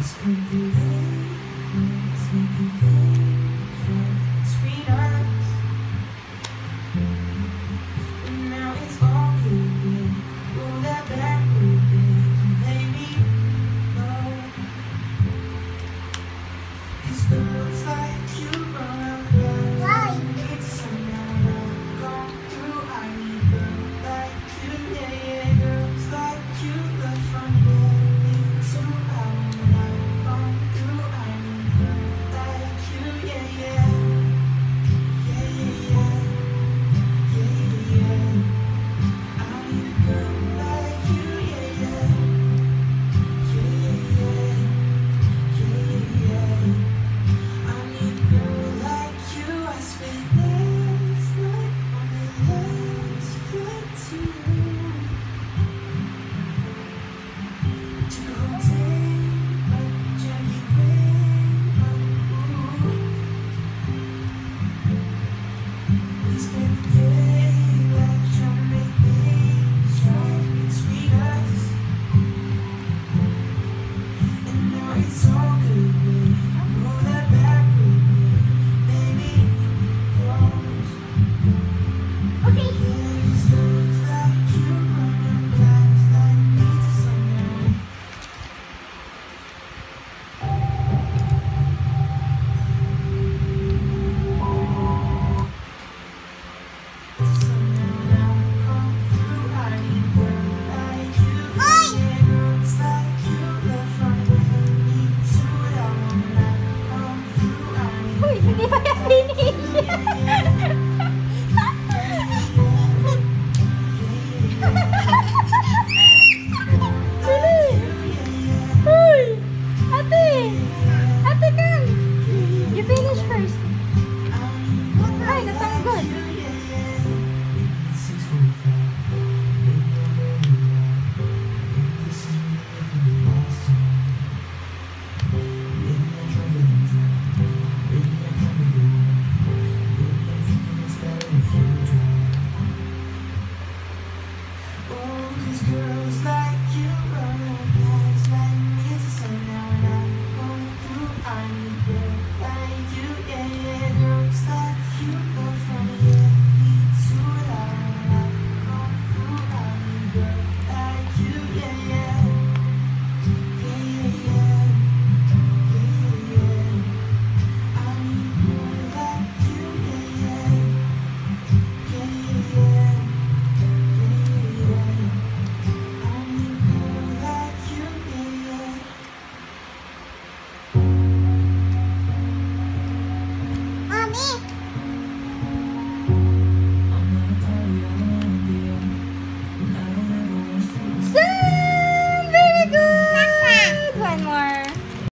Spent the late nights making things right between us, and now it's all good, babe. Roll that backward, babe, and play me low. 'Cause girls like you run around the block. It's sundown, I'll come through. I need a girl like you, yeah, yeah. Girls like you love fun, yeah. Me too, I wanna come through. I need a girl like you, yeah, yeah. Yeah, yeah, yeah. Yeah, yeah, yeah. I need a girl like you, yeah, yeah. Yeah, yeah, yeah. Yeah, yeah, yeah. I need a girl like you. I spent last night on the last flight to you. Took a whole day up, trying to get way up, ooh. We spent the daylight trying to make things right between us, and now it's all